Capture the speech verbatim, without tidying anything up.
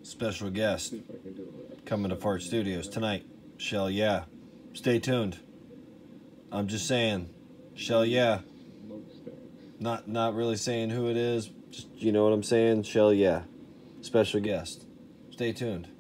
Special guest coming to Fart Studios tonight. Shell yeah. Stay tuned. I'm just saying. Shell yeah. Not not really saying who it is. Just, you know what I'm saying? Shell yeah. Special guest. Stay tuned.